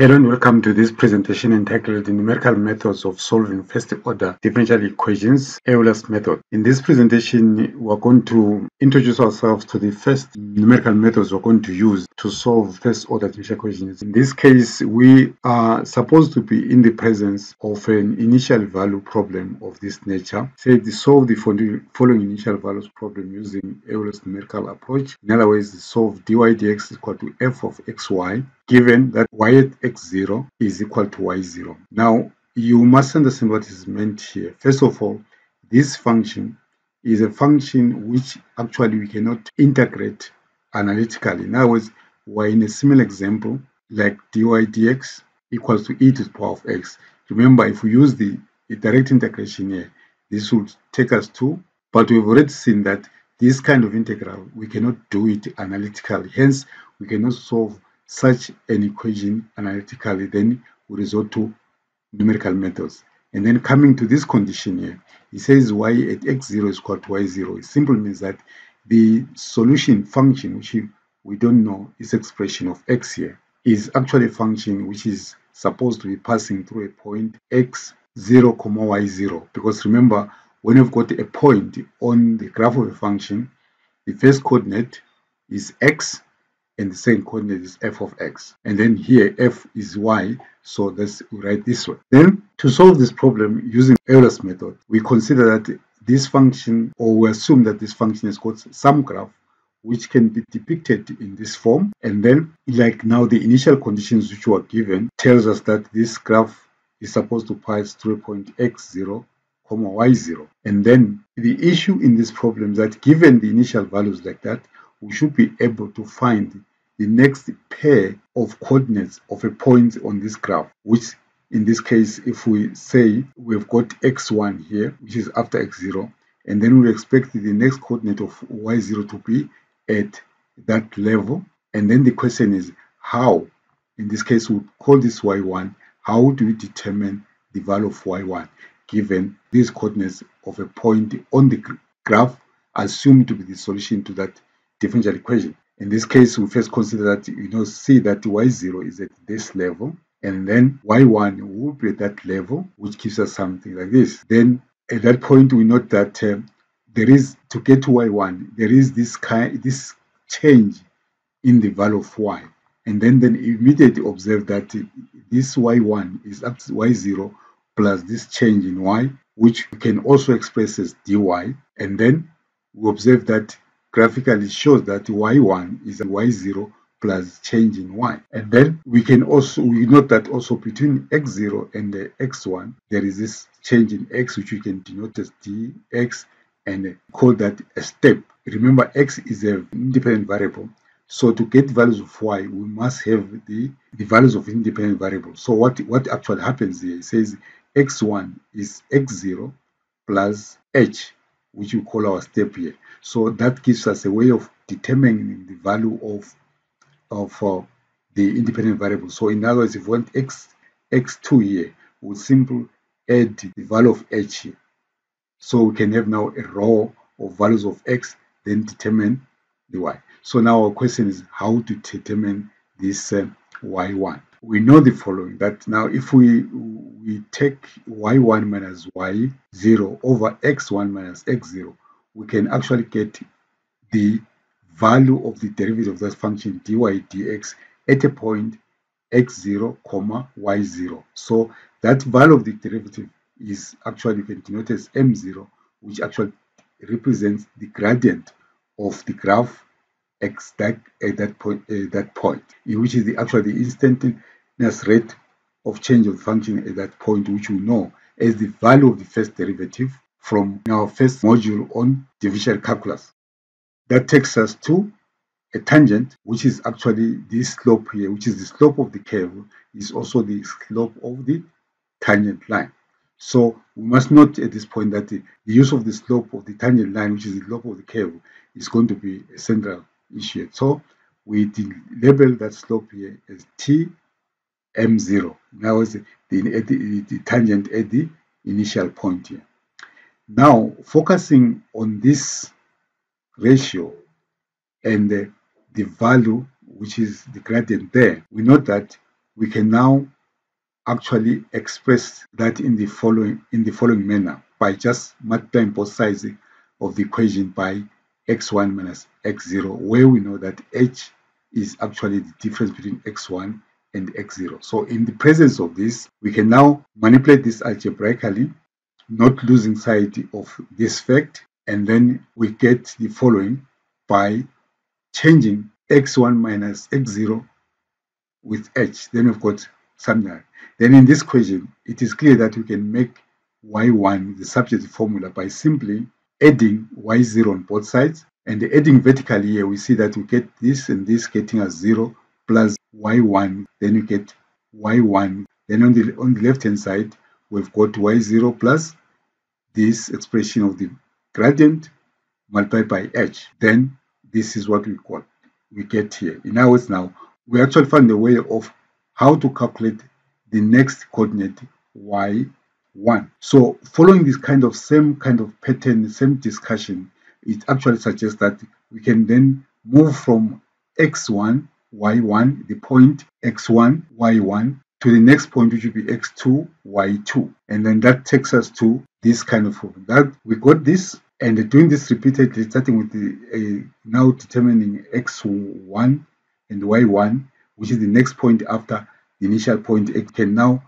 Hello and welcome to this presentation entitled The Numerical Methods of Solving First-Order Differential Equations, Euler's Method. In this presentation, we're going to introduce ourselves to the first numerical methods we're going to use to solve first-order differential equations. In this case, we are supposed to be in the presence of an initial value problem of this nature. Say to solve the following initial values problem using Euler's numerical approach. In other words, solve dy dx is equal to f of xy, given that y at x0 is equal to y0. Now, you must understand what is meant here. First of all, this function is a function which actually we cannot integrate analytically. In other words, we're in a similar example like dy dx equals to e to the power of x. Remember, if we use the direct integration here, this would take us to, but we've already seen that this kind of integral, we cannot do it analytically. Hence, we cannot solve such an equation analytically. Then we resort to numerical methods. And then coming to this condition here, it says y at x0 is equal to y0. It simply means that the solution function, which we don't know its expression of x here, is actually a function which is supposed to be passing through a point x0, y0. Because remember, when you've got a point on the graph of a function, the first coordinate is x and the second coordinate is f of x. And then here f is y, so let's write this way. Then to solve this problem using Euler's method, we consider that this function, or we assume that this function has got some graph which can be depicted in this form. And then, like now, the initial conditions which were given tells us that this graph is supposed to pass through a point x0, y0. And then the issue in this problem is that given the initial values like that, we should be able to find the next pair of coordinates of a point on this graph, which in this case, if we say we've got x1 here, which is after x0, and then we expect the next coordinate of y0 to be at that level. And then the question is how, in this case, we call this y1, how do we determine the value of y1 given these coordinates of a point on the graph assumed to be the solution to that differential equation? In this case, we first consider that, see that y0 is at this level, and then y1 will be at that level, which gives us something like this. Then at that point, we note that there is, to get to y1, there is this change in the value of y. And then immediately observe that this y1 is up to y0 plus this change in y, which we can also express as dy. And then we observe that graphically shows that y1 is y0 plus change in y. And then we note that also between x0 and the x1, there is this change in x, which we can denote as dx and call that a step. Remember, x is an independent variable. So to get values of y, we must have the values of independent variables. So what actually happens here, it says x1 is x0 plus h, which we call our step here. So that gives us a way of determining the value of the independent variable. So in other words, if we want x2 here, we'll simply add the value of h here. So we can have now a row of values of x, then determine the y. So now our question is how to determine this y1. We know the following, that now if we take y1 minus y0 over x1 minus x0, we can actually get the value of the derivative of that function dy dx at a point x0, y0. So that value of the derivative is actually denoted as m0, which actually represents the gradient of the graph x at that point, which is actually the instantaneous rate of change of the function at that point, which we know as the value of the first derivative from our first module on differential calculus. That takes us to a tangent, which is actually this slope here, which is the slope of the curve, is also the slope of the tangent line. So we must note at this point that the use of the slope of the tangent line, which is the slope of the curve, is going to be a central issue. So we label that slope here as Tm0. Now is the tangent at the initial point here. Now focusing on this ratio and the value, which is the gradient there, we note that we can now actually express that in the following manner by just multiplying both sides of the equation by x1 minus x0, where we know that h is actually the difference between x1 and x0. So in the presence of this, we can now manipulate this algebraically, not losing sight of this fact, and then we get the following by changing x1 minus x0 with h. Then we've got something. Then in this equation, it is clear that we can make y1 the subject formula by simply adding y0 on both sides. And adding vertically here, we see that we get this and this getting as 0 plus y1. Then we get y1. Then on the left-hand side, we've got y0 plus this expression of the gradient multiplied by h. Then this is what we get here. In other words, now we actually find a way of how to calculate the next coordinate y1. So following this same kind of pattern, same discussion, it actually suggests that we can then move from x1, y1, the point x1, y1, to the next point, which will be x2, y2. And then that takes us to this kind of form. That we got this, and doing this repeatedly, starting with the now determining x1 and y1, which is the next point after the initial point, it can now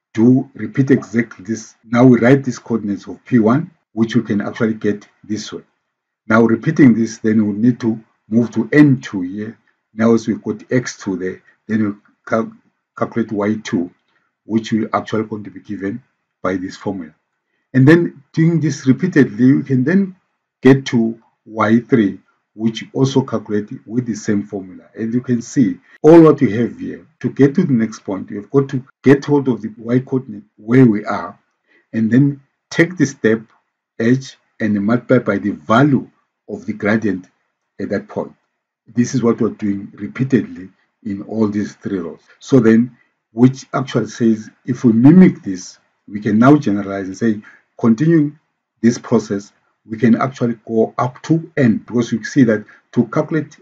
repeat exactly this. Now we write these coordinates of P1, which we can actually get this way. Now repeating this, then we'll need to move to N2 here. Now as we've got X2 there, then we'll calculate Y2, which will actually going to be given by this formula. And then doing this repeatedly, we can then get to Y3, which also calculated with the same formula. And you can see all what we have here. To get to the next point, we've got to get hold of the y coordinate where we are, and then take the step h and multiply by the value of the gradient at that point. This is what we're doing repeatedly in all these three rows. So then, which actually says if we mimic this, we can now generalize and say, continuing this process, we can actually go up to n, because we see that to calculate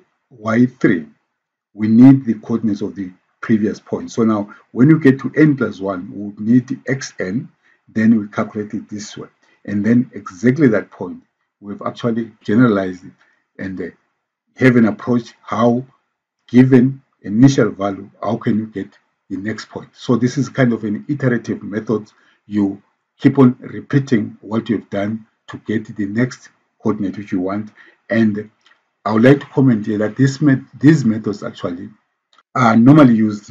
y3, we need the coordinates of the previous point. So now, when you get to n plus 1, we would need the xn, then we calculate it this way. And then exactly that point, we've actually generalized it and have an approach how, given initial value, how can you get the next point. So this is kind of an iterative method. You keep on repeating what you've done to get the next coordinate which you want. And I would like to comment here that these methods actually are normally used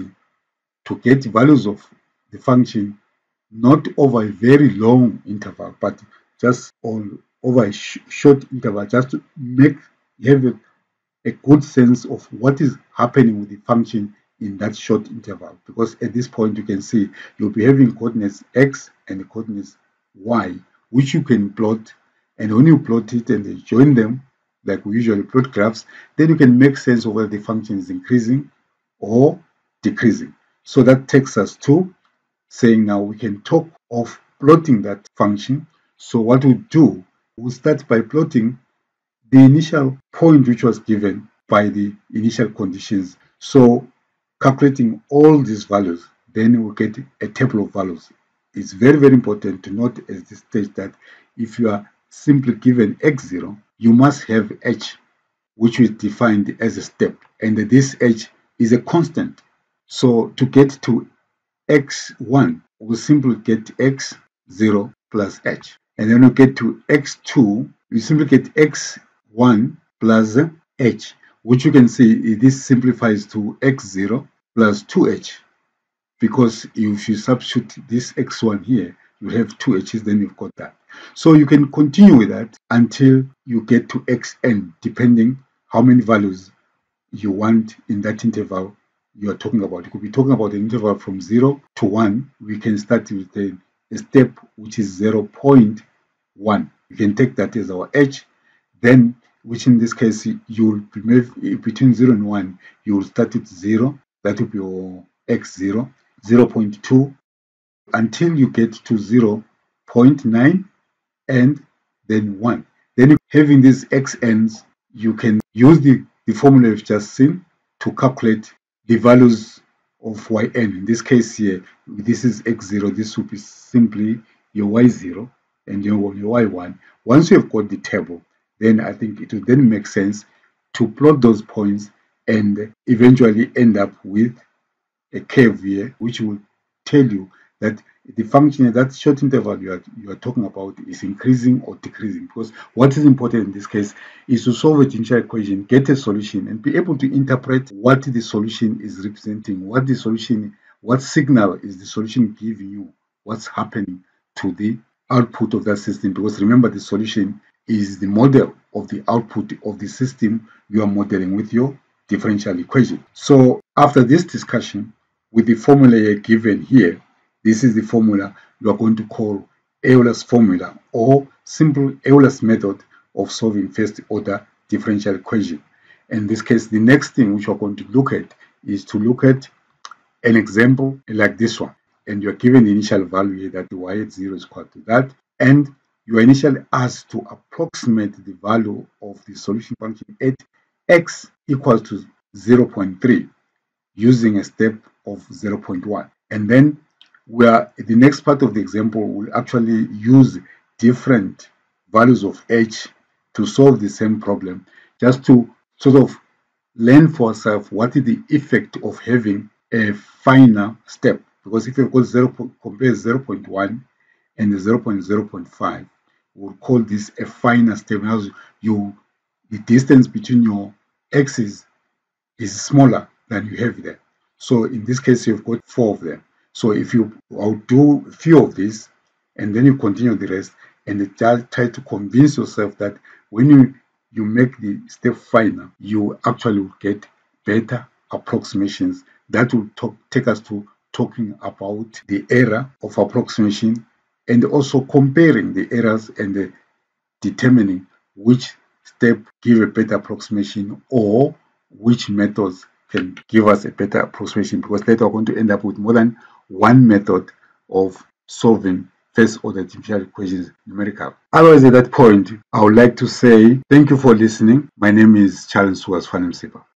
to get values of the function not over a very long interval, but just over a short interval, just to have a good sense of what is happening with the function in that short interval. Because at this point, you can see you'll be having coordinates x and coordinates y, which you can plot. And when you plot it and you join them, like we usually plot graphs, then you can make sense of whether the function is increasing or decreasing. So that takes us to saying now we can talk of plotting that function. So what we'll do, we'll start by plotting the initial point which was given by the initial conditions. So calculating all these values, then we'll get a table of values. It's very, very important to note at this stage that if you are simply given x0, you must have h, which is defined as a step, and this h is a constant. So to get to x1, we simply get x0 plus h. And then we get to x2, we simply get x1 plus h, which you can see this simplifies to x0 plus 2h. Because if you substitute this x1 here, you have 2h's, then you've got that. So you can continue with that until you get to xn, depending how many values you want in that interval you are talking about. You could be talking about an interval from 0 to 1. We can start with a step which is 0.1. You can take that as our h. Then, which in this case, you will be between 0 and 1, you will start with 0. That will be your x0, 0.2, until you get to 0.9 and then 1. Then having these xn's, you can use the formula you've just seen to calculate the values of yn. In this case here, this is x0, this would be simply your y0 and your y1. Once you have got the table, then I think it will then make sense to plot those points and eventually end up with a curve here, which will tell you that the function, that short interval you are talking about, is increasing or decreasing. Because what is important in this case is to solve a differential equation, get a solution, and be able to interpret what the solution is representing, what signal is the solution giving you, what's happening to the output of that system. Because remember, the solution is the model of the output of the system you are modeling with your differential equation. So after this discussion, with the formula given here, this is the formula you are going to call Euler's formula, or simple Euler's method of solving first order differential equation. In this case, the next thing which we're going to look at is to look at an example like this one. And you're given the initial value here that the y at 0 is equal to that. And you are initially asked to approximate the value of the solution function at x equals to 0.3 using a step of 0.1. And then the next part of the example will actually use different values of h to solve the same problem, just to sort of learn for ourselves what is the effect of having a finer step. Because if you've got compare 0.1 and the 0.5, we'll call this a finer step. Now the distance between your x's is smaller than you have there. So in this case, you've got 4 of them. So if I'll do a few of these, and then you continue the rest, and try to convince yourself that when you make the step finer, you actually will get better approximations. That will take us to talking about the error of approximation, and also comparing the errors and determining which step give a better approximation or which methods can give us a better approximation, because later we're going to end up with more than one method of solving first order differential equations numerical. Otherwise, at that point, I would like to say thank you for listening. My name is Charles Suas Fanemsipa.